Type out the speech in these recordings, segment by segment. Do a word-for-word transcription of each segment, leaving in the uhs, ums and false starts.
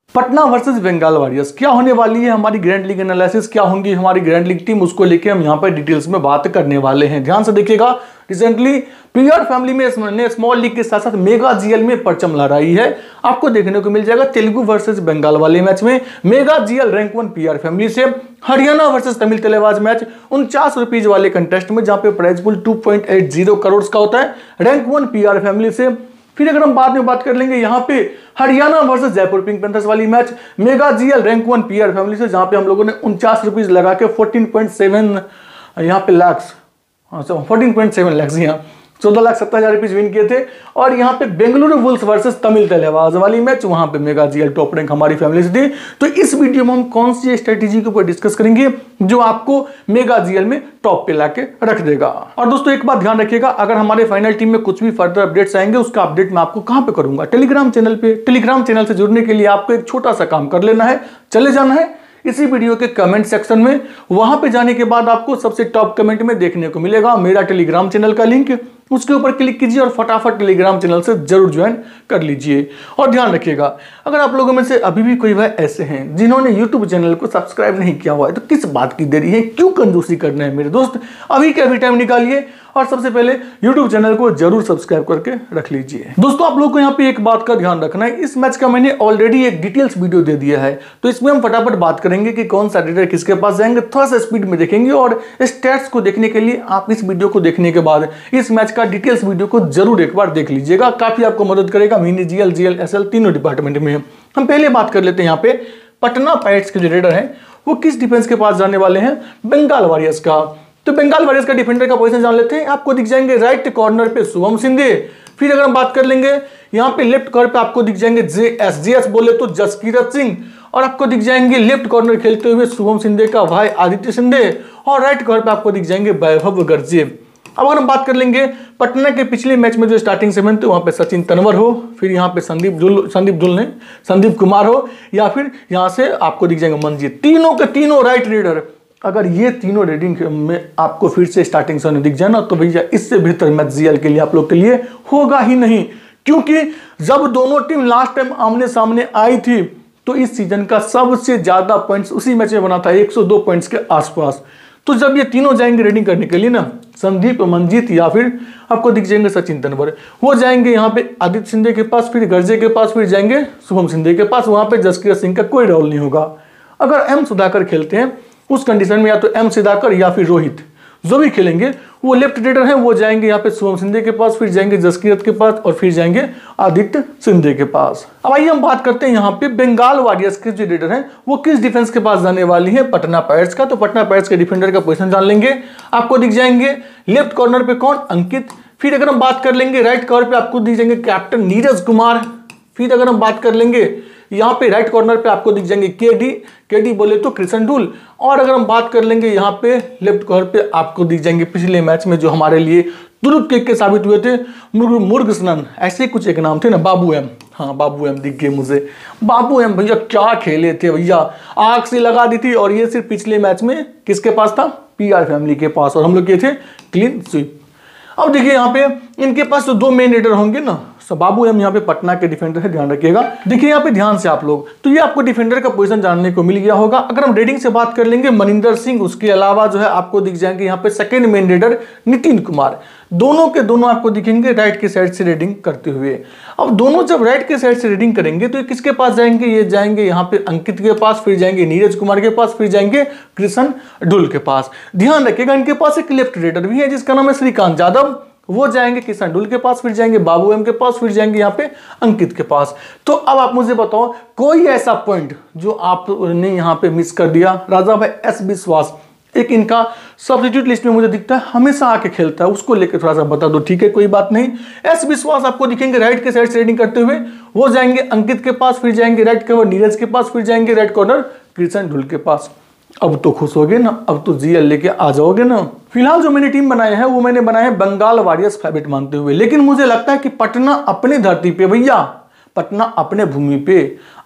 Patna versus Bengal warriors, क्या होने वाली है हमारी ग्रैंड लीग एनालिसिस, क्या होंगी हमारी ग्रैंड लीग टीम, उसको लेके हम यहाँ पर डिटेल्स में बात करने वाले हैं। ध्यान से देखिएगा, रिसेंटली पीआर फैमिली में ने स्मॉल लीग के साथ साथ मेगा जीएल में परचम लहराई है। आपको देखने को मिल जाएगा तेलुगु वर्सेस बंगाल वाले मैच में mega GL rank one PR family से हरियाणा वर्सेस तमिल तलेवाज मैच उनचास रुपीज वाले कंटेस्ट में, जहां पे prize pool two point eight zero crore का होता है, रैंक वन पीआर फैमिली से। फिर अगर हम बाद में बात कर लेंगे यहाँ पे Haryana versus Jaipur Pink Panthers वाली match mega GL rank one PR family से, जहां पे हम लोगों ने उनचास रुपीज लगा के फोर्टीन पॉइंट सेवन यहाँ पे lakhs fourteen point seven lakhs यहाँ चौदह लाख सत्तर हजार रुपीज विन किए थे। और यहाँ पे बेंगलुरु वुल्स वर्सेस तमिल तलेवाज वाली मैच, वहां पे मेगा जीएल टॉप रैंक हमारी फैमिली से थी। तो इस वीडियो में हम कौन सी स्ट्रेटेजी के ऊपर डिस्कस करेंगे जो आपको मेगा जीएल में टॉप पे लाके रख देगा। और दोस्तों एक बात ध्यान रखिएगा, अगर हमारे फाइनल टीम में कुछ भी फर्दर अपडेट्स आएंगे उसका अपडेट मैं आपको कहां पे करूंगा, टेलीग्राम चैनल पे। टेलीग्राम चैनल से जुड़ने के लिए आपको एक छोटा सा काम कर लेना है, चले जाना है इसी वीडियो के कमेंट सेक्शन में। वहां पे जाने के बाद आपको सबसे टॉप कमेंट में देखने को मिलेगा मेरा टेलीग्राम चैनल का लिंक, उसके ऊपर क्लिक कीजिए और फटाफट टेलीग्राम चैनल से जरूर ज्वाइन कर लीजिए। और ध्यान रखिएगा, अगर आप लोगों में से अभी भी कोई वह ऐसे हैं जिन्होंने यूट्यूब चैनल को सब्सक्राइब नहीं किया हुआ है, तो किस बात की देरी है, क्यों कंजूसी करना है मेरे दोस्त, अभी के अभी टाइम निकालिए और सबसे पहले यूट्यूब चैनल को जरूर सब्सक्राइब करके रख लीजिए। दोस्तों आप लोग को यहाँ पे एक बात का ध्यान रखना है, इस मैच का मैंने ऑलरेडी एक डिटेल्स वीडियो दे दिया है, तो इसमें हम फटाफट बात करेंगे कि कौन सा रेडर किसके पास जाएंगे, थोड़ा सा स्पीड में देखेंगे। और स्टैट्स को देखने के लिए आप इस वीडियो को देखने के बाद इस मैच का डिटेल्स वीडियो को जरूर एक बार देख लीजिएगा, काफी आपको मदद करेगा मिनी जीएल जीएल एसएल तीनों डिपार्टमेंट में। हम पहले बात कर लेते हैं यहाँ पे पटना पायरेट्स के जो रेडर हैं वो किस डिफेंस के पास जाने वाले हैं, बंगाल वॉरियर्स का। तो बंगाल वॉरियर्स का डिफेंडर का पोजीशन जान लेते हैं। आपको दिख जाएंगे राइट कॉर्नर पे शुभम सिंधे। फिर अगर हम बात कर लेंगे यहाँ पे लेफ्ट कॉर्नर पे आपको दिख जाएंगे जे एस जे एस बोले तो जसकीरत सिंह, और आपको दिख जाएंगे लेफ्ट कॉर्नर खेलते हुए शुभम सिंधे का भाई आदित्य सिंधे, और राइट कॉर्नर पे आपको दिख जाएंगे वैभव गर्जे। अब अगर हम बात कर लेंगे पटना के पिछले मैच में जो स्टार्टिंग सेवन थे वहां पे सचिन तनवर हो, फिर यहाँ पे संदीप दुल संदीप दुल ने संदीप कुमार हो, या फिर यहाँ से आपको दिख जाएंगे मंजीत, तीनों के तीनों राइट रेडर। अगर ये तीनों रेडिंग में आपको फिर से स्टार्टिंग से दिख जाए ना, तो भैया इससे बेहतर मैच जीएल के लिए आप लोग के लिए होगा ही नहीं, क्योंकि जब दोनों टीम लास्ट टाइम आमने सामने आई थी तो इस सीजन का सबसे ज्यादा पॉइंट्स उसी मैच में बना था, एक सौ दो पॉइंट्स के आसपास। तो जब ये तीनों जाएंगे रेडिंग करने के लिए ना, संदीप मंजीत या फिर आपको दिख जाएंगे सचिन तनवर, वो जाएंगे यहाँ पे आदित्य सिंधे के पास, फिर गर्जे के पास, फिर जाएंगे शुभम सिंधे के पास। वहां पे जसकीरत सिंह का कोई रोल नहीं होगा। अगर एम सुधाकर खेलते हैं उस कंडीशन में या तो एम सुधाकर या फिर रोहित जो भी खेलेंगे वो लेफ्ट रेडर हैं, वो जाएंगे यहाँ पे शुभम सिंधे के पास, फिर जाएंगे जसकीरत के पास, और फिर जाएंगे आदित्य सिंधे के पास। अब आइए हम बात करते हैं यहाँ पे बंगाल वॉरियर्स के जो रेडर हैं वो किस डिफेंस के पास जाने वाली है, पटना पायरेट्स का। तो पटना पायरेट्स के डिफेंडर का पोजीशन जान लेंगे। आपको दिख जाएंगे लेफ्ट कॉर्नर पे कौन, अंकित। फिर अगर हम बात कर लेंगे राइट कॉर्नर पे आपको दिख जाएंगे कैप्टन नीरज कुमार। फिर अगर हम बात कर लेंगे यहाँ पे राइट कॉर्नर पे आपको दिख जाएंगे केडी केडी बोले तो कृष्ण डुल। और अगर हम बात कर लेंगे यहाँ पे लेफ्ट कॉर्नर पे आपको दिख जाएंगे पिछले मैच में जो हमारे लिए तुरुप के, के साबित हुए थे मुर्ग मुर्गस्नन, ऐसे कुछ एक नाम थे ना, बाबू एम। हाँ बाबू एम दिख गए मुझे, बाबू एम भैया क्या खेले थे भैया, आग से लगा दी थी। और ये सिर्फ पिछले मैच में किसके पास था, पीआर फैमिली के पास, और हम लोग किए थे क्लीन स्वीप। अब देखिए यहाँ पे इनके पास तो दो मेन रेडर होंगे ना, बाबू एम यहाँ पे पटना के डिफेंडर है, ध्यान रखिएगा। देखिए यहाँ पे ध्यान से आप लोग, तो ये आपको डिफेंडर का पोजीशन जानने को मिल गया होगा। अगर हम रेडिंग से बात कर लेंगे मनिंदर सिंह, उसके अलावा जो है आपको दिख जाएंगे यहाँ पे second main raider Nitin Kumar. दोनों के दोनों आपको दिखेंगे राइट के साइड से रेडिंग करते हुए। अब दोनों जब राइट के साइड से रेडिंग करेंगे तो ये किसके पास जाएंगे, ये जाएंगे यहाँ पे अंकित के पास, फिर जाएंगे नीरज कुमार के पास, फिर जाएंगे कृष्ण डुल के पास। ध्यान रखिएगा इनके पास एक लेफ्ट रेडर भी है जिसका नाम है श्रीकांत यादव, वो जाएंगे किशन डुल के पास, फिर जाएंगे बाबू एम के पास, फिर जाएंगे यहाँ पे अंकित के पास। तो अब आप मुझे बताओ कोई ऐसा पॉइंट जो आपने यहाँ पे मिस कर दिया। राजा भाई एस विश्वास एक इनका सब्स्टिट्यूट लिस्ट में मुझे दिखता है, हमेशा आके खेलता है, उसको लेकर थोड़ा सा बता दो। ठीक है कोई बात नहीं। एस विश्वास आपको दिखेंगे राइट के साइड से रेडिंग करते हुए, वो जाएंगे अंकित के पास, फिर जाएंगे राइट कवर नीरज के पास, फिर जाएंगे राइट कॉर्नर कृष्ण डुल के पास। अब तो खुश हो गए ना, अब तो जीएल लेके आ जाओगे ना। फिलहाल जो मैंने टीम बनाए हैं वो मैंने बनाए हैं बंगाल वॉरियर्स फेवरेट मानते हुए, लेकिन मुझे लगता है कि पटना अपनी धरती पे भैया, पटना अपने भूमि पे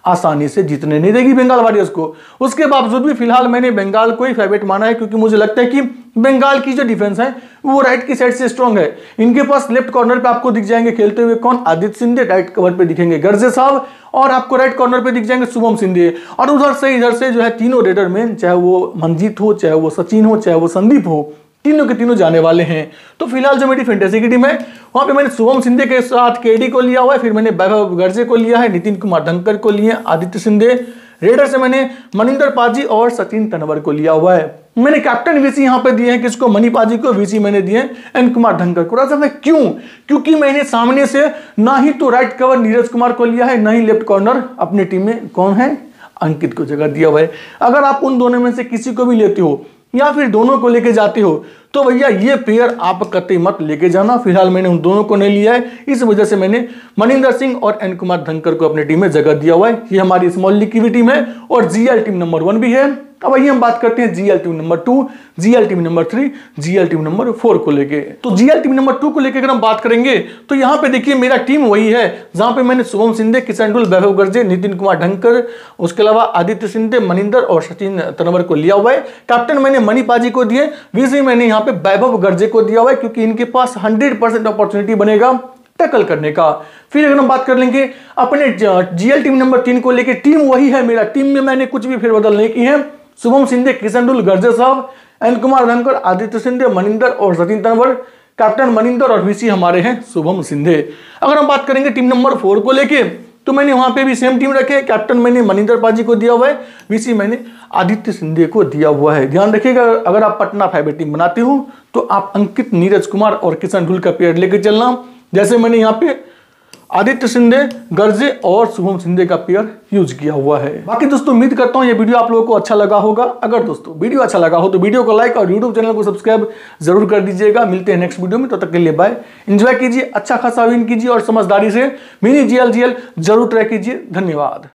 आसानी से जीतने नहीं देगी बंगाल वॉरियर्स को। उसके बावजूद भी फिलहाल मैंने बंगाल को ही फेवरेट माना है, क्योंकि मुझे लगता है कि बंगाल की जो डिफेंस है वो राइट की साइड से स्ट्रांग है। इनके पास लेफ्ट कॉर्नर पे आपको दिख जाएंगे खेलते हुए कौन, आदित्य सिंधे, राइट कवर पे दिखेंगे गर्जे साहब, और आपको राइट कॉर्नर पे दिख जाएंगे शुभम सिंधे, और उधर से इधर से जो है तीनों रेडर में, चाहे वो मनजीत हो, चाहे वो सचिन हो, चाहे वो संदीप हो, तीनों के तीनों जाने वाले हैं। तो फिलहाल जो मेरी फैंटेसी की टीम है वहां पे मैंने शुभम सिंधे के साथ केडी को लिया हुआ है, फिर मैंने वैभव गर्जे को लिया है, नितिन कुमार धनकर को लिया, आदित्य सिंधे, रेडर से मैंने मनिंदर पाजी और सचिन तनवर को लिया हुआ है। मैंने कैप्टन वीसी यहां पे दिए हैं किसको, मनी पाजी को, वीसी मैंने दिए एन कुमार धनकर को। राजा मैं क्यों, क्योंकि मैंने सामने से ना ही तो राइट कवर नीरज कुमार को लिया है, ना ही लेफ्ट कॉर्नर अपनी टीम में कौन है, अंकित को जगह दिया हुआ है। अगर आप उन दोनों में से किसी को भी लेते हो या फिर दोनों को लेके जाते हो तो भैया ये पेयर आप कतई मत लेके जाना। फिलहाल मैंने उन दोनों को नहीं लिया है, इस वजह से मैंने मनिंदर सिंह और एन कुमार धनकर को अपनी टीम में जगह दिया हुआ है। ये हमारी स्मॉल लीग की भी टीम है और जीएल टीम नंबर वन भी है। अब आइए हम बात करते हैं GL team number two, GL team number three, GL team number four को लेके। तो जीएल टीम नंबर टू को लेकर अगर हम बात करेंगे तो यहाँ पे देखिए मेरा टीम वही है जहां पे मैंने शुभम सिंधे, किशन डुल, वैभव गर्जे, नितिन कुमार ढंकर, उसके अलावा आदित्य सिंधे, मनिंदर और सचिन तनवर को लिया हुआ है। कैप्टन मैंने मनी पाजी को दिए, वीसी मैंने यहाँ पे वैभव गर्जे को दिया हुआ है, क्योंकि इनके पास हंड्रेड परसेंट अपॉर्चुनिटी बनेगा टैकल करने का। फिर अगर हम बात कर लेंगे अपने जीएल टीम नंबर तीन को लेकर, टीम वही है मेरा, टीम में मैंने कुछ भी फेरबदल नहीं की है। शुभम सिंधे, किशन डुल, गर्जे साहब, एन कुमार धनकर, आदित्य सिंधे, मनिंदर और सचिन तनवर, कैप्टन मनिंदर और वीसी हमारे हैं शुभम सिंधे। अगर हम बात करेंगे टीम नंबर फोर को लेके तो मैंने वहां पे भी सेम टीम रखे, कैप्टन मैंने मनिंदर पाजी को दिया हुआ है, वीसी मैंने आदित्य सिंधे को दिया हुआ है। ध्यान रखिएगा अगर आप पटना फेवरेट टीम बनाते हो तो आप अंकित, नीरज कुमार और किशन डुल का पेयर लेके चलना, जैसे मैंने यहाँ पे आदित्य सिंधे, गर्जे और शुभम सिंधे का पेयर यूज किया हुआ है। बाकी दोस्तों उम्मीद करता हूं ये वीडियो आप लोगों को अच्छा लगा होगा। अगर दोस्तों वीडियो अच्छा लगा हो तो वीडियो को लाइक और यूट्यूब चैनल को सब्सक्राइब जरूर कर दीजिएगा। मिलते हैं नेक्स्ट वीडियो में, तो तक के लिए बाय। एंजॉय कीजिए, अच्छा खासा विन कीजिए और समझदारी से मिनी जीएल जीएल जरूर ट्राई कीजिए। धन्यवाद।